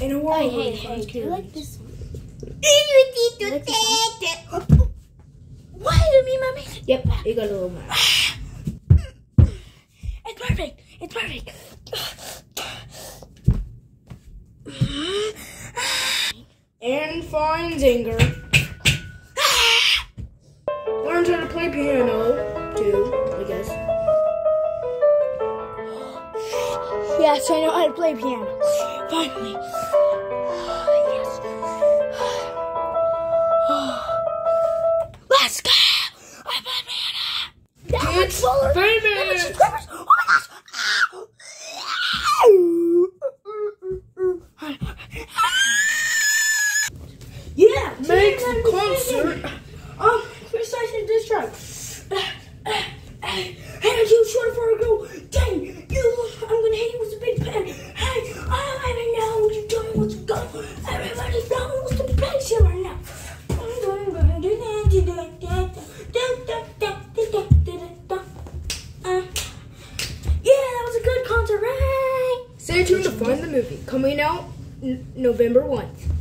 In a world Hey, do you like this one? What? You mean, mommy? Yep, you got a little more. It's perfect. It's perfect. And finds anger. Learns how to play piano, too, I guess. Yes, I know how to play piano. Finally. Yes. Let's go. I play piano. It's famous. Oh my gosh. Yeah, make the concert. Precisely this track. Hey, you short for a girl. Dang, I'm gonna hit you with a big pen. Hey, I don't know what you're doing, what's going on. Everybody's blowing what's the place here right now. Yeah, that was a good concert, right? Stay tuned to find the movie. Coming out November 1st.